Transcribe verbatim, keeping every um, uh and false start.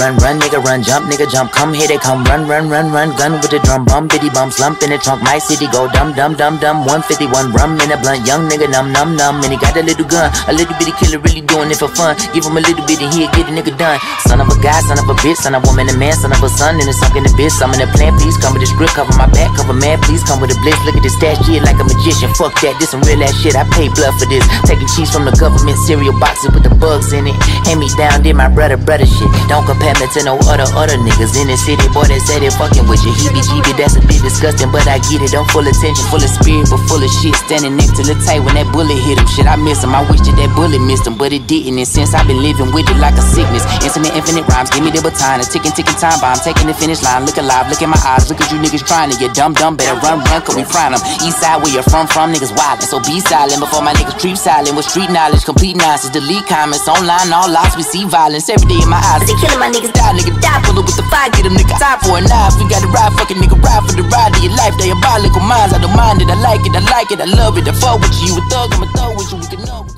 run, run, nigga run, jump, nigga jump, come here they come, run, run, run, run, gun with the drum, bum, biddy bum, slump in the trunk, my city go dumb, dumb, dumb, dumb, one fifty-one rum in a blunt, young nigga numb, numb, numb, and he got a little gun, a little bitty killer really doing it for fun, give him a little bit and he'll get a nigga done, son of a guy, son of a bitch, son of a woman and man, son of a son, and it's sunk in the bitch, I'm in the plan, please come with the script, cover my back, cover man, please come with a blitz, look at this stash shit like a magician, fuck that, this some real ass shit, I pay blood for this, taking cheese from the government, cereal boxes with the bugs in it, hand me down, did my brother, brother shit, don't compare me to no other, other niggas in the city, boy, they say they fucking with you, heebie-jeebie, that's a bit disgusting, but I get it, I'm full attention, full of spirit, but full of shit, standing next to the tight when that bullet hit him, shit, I miss him, I wish that that bullet missed him, but it didn't, and since I've been living with it like a sickness, infinite, infinite rhymes, give me the baton, a ticking, ticking time bomb, taking the finish line, look alive, look in my eyes, look at you niggas trying to get dumb, dumb, better run, run, cause we frying them, east side where you're from, from niggas wildin', so be silent before my niggas creep silent, with street knowledge, complete nonsense, delete comments, online, all lost, we see violence, every day in my eyes, they killing my niggas, die, nigga, die, pull up with the fire, get them nigga, time for a knife, we gotta ride, fucking nigga, ride for the ride of your life, they diabolical minds, I don't mind it, I like it, I like it, I love it, I fuck with you, you a thug, I'm a thug with you, we can know.